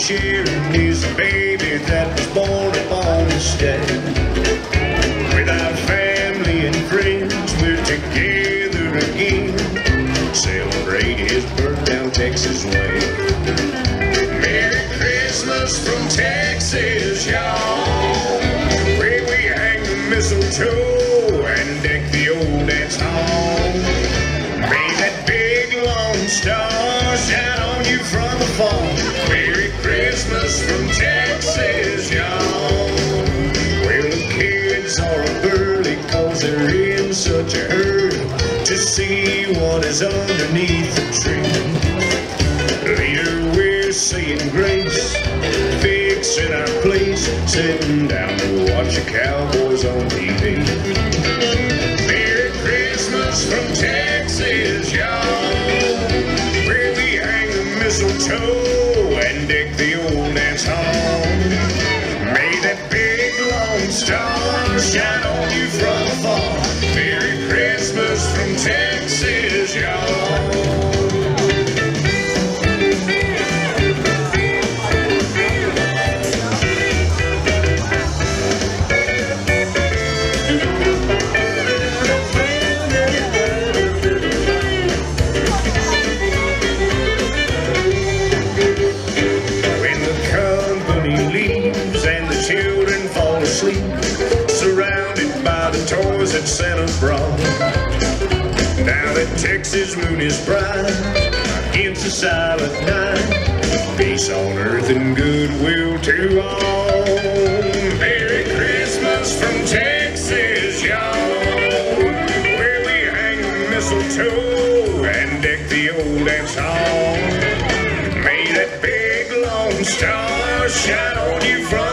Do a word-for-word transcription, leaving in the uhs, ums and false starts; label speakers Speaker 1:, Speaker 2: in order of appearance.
Speaker 1: sharing is a baby that was born upon this day. Without family and friends, we're together again. Celebrate his birth down Texas way. Merry Christmas from Texas, y'all, where we hang the mistletoe and deck the old dance hall. May that big long star shine on you from afar. Merry Christmas from Texas, y'all. Well, the kids are up early 'cause they're in such a hurry to see what is underneath the tree. Later we're saying grace, fixing our place, sitting down to watch the Cowboys on T V. Merry Christmas from Texas, y'all, where we hang the mistletoe and deck the old dance hall. May that big long star shine on you from afar. Merry Christmas from Texas, y'all. Children fall asleep, surrounded by the toys that Santa brought. Now that Texas moon is bright against the silent night, peace on earth and goodwill to all. Merry Christmas from Texas, y'all, where we hang the mistletoe and deck the old dance hall. May that big long star shine on you from